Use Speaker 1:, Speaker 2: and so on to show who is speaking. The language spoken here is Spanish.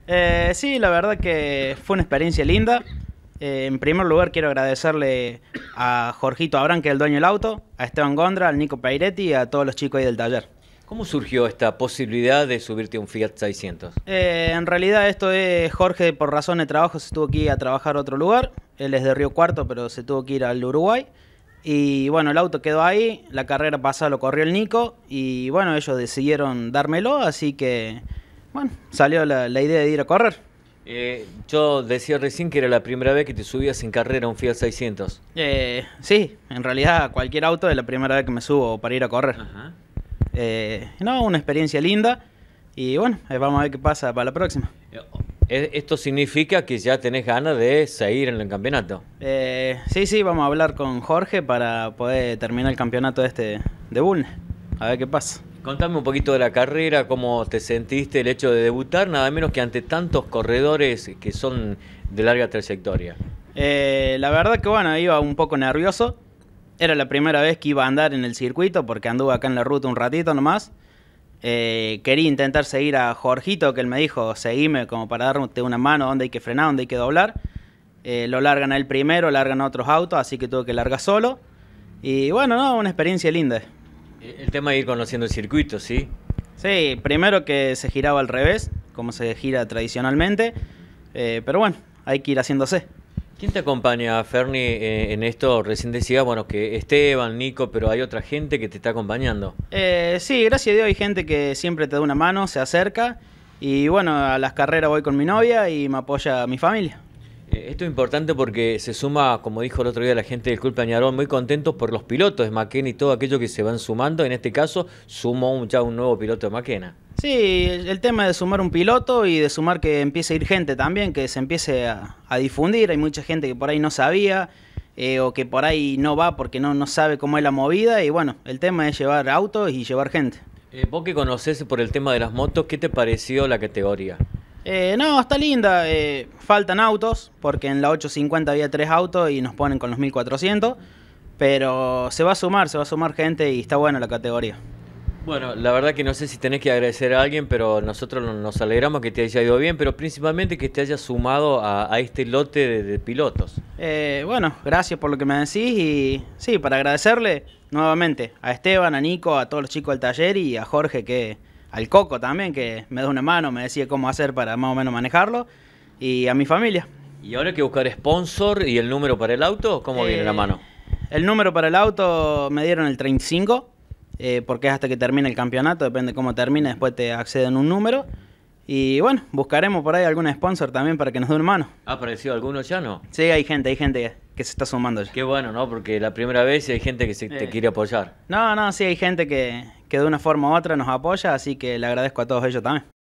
Speaker 1: Sí, la verdad que fue una experiencia linda. En primer lugar quiero agradecerle a Jorgito Abrán, que es el dueño del auto, a Esteban Gondra, al Nico Peiretti y a todos los chicos ahí del taller.
Speaker 2: ¿Cómo surgió esta posibilidad de subirte a un Fiat 600?
Speaker 1: En realidad esto es Jorge, por razón de trabajo se tuvo que ir a trabajar a otro lugar. Él es de Río Cuarto, pero se tuvo que ir al Uruguay. Y bueno, el auto quedó ahí, la carrera pasada lo corrió el Nico y bueno, ellos decidieron dármelo, así que bueno, salió la idea de ir a correr.
Speaker 2: Yo decía recién que era la primera vez que te subías en carrera a un Fiat 600.
Speaker 1: Sí, en realidad cualquier auto es la primera vez que me subo para ir a correr.
Speaker 2: Ajá.
Speaker 1: No, una experiencia linda y bueno, vamos a ver qué pasa para la próxima.
Speaker 2: Esto significa que ya tenés ganas de seguir en el campeonato.
Speaker 1: Sí, vamos a hablar con Jorge para poder terminar el campeonato de Bulnes. A ver qué pasa.
Speaker 2: Contame un poquito de la carrera, cómo te sentiste el hecho de debutar, nada menos que ante tantos corredores que son de larga trayectoria.
Speaker 1: La verdad que bueno, iba un poco nervioso. Era la primera vez que iba a andar en el circuito porque anduve acá en la ruta un ratito nomás. Quería intentar seguir a Jorgito, que él me dijo, seguime como para darte una mano, dónde hay que frenar, dónde hay que doblar. Lo largan a él primero, largan a otros autos, así que tuve que largar solo. Y bueno, no, una experiencia linda.
Speaker 2: El tema de ir conociendo el circuito, ¿sí?
Speaker 1: Sí, primero que se giraba al revés, como se gira tradicionalmente, pero bueno, hay que ir haciéndose.
Speaker 2: ¿Quién te acompaña, Ferni, en esto? Recién decía, bueno, que Esteban, Nico, pero hay otra gente que te está acompañando.
Speaker 1: Sí, gracias a Dios hay gente que siempre te da una mano, se acerca. Y bueno, a las carreras voy con mi novia y me apoya mi familia.
Speaker 2: Esto es importante porque se suma, como dijo el otro día la gente del Club Peñarol, muy contentos por los pilotos de Maquena y todo aquello que se van sumando. En este caso, sumó ya un nuevo piloto de Maquena.
Speaker 1: Sí, el tema de sumar un piloto y de sumar que empiece a ir gente también, que se empiece a difundir. Hay mucha gente que por ahí no sabía o que por ahí no va porque no sabe cómo es la movida. Y bueno, el tema es llevar autos y llevar gente.
Speaker 2: Vos que conocés por el tema de las motos, ¿qué te pareció la categoría?
Speaker 1: No, está linda. Faltan autos porque en la 850 había 3 autos y nos ponen con los 1400. Pero se va a sumar gente y está buena la categoría.
Speaker 2: Bueno, la verdad que no sé si tenés que agradecer a alguien, pero nosotros nos alegramos que te haya ido bien, pero principalmente que te hayas sumado a este lote de pilotos.
Speaker 1: Bueno, gracias por lo que me decís y sí, para agradecerle nuevamente a Esteban, a Nico, a todos los chicos del taller y a Jorge, al Coco también, que me da una mano, me decía cómo hacer para más o menos manejarlo, y a mi familia.
Speaker 2: ¿Y ahora hay que buscar sponsor y el número para el auto? ¿Cómo viene la mano?
Speaker 1: El número para el auto me dieron el 35. Porque es hasta que termine el campeonato, depende cómo termine, después te acceden un número. Y bueno, buscaremos por ahí algún sponsor también para que nos dé una mano.
Speaker 2: ¿Ha aparecido alguno ya, no?
Speaker 1: Sí, hay gente que se está sumando ya.
Speaker 2: Qué bueno, ¿no? Porque la primera vez hay gente que te quiere apoyar.
Speaker 1: No, sí, hay gente que de una forma u otra nos apoya, así que le agradezco a todos ellos también.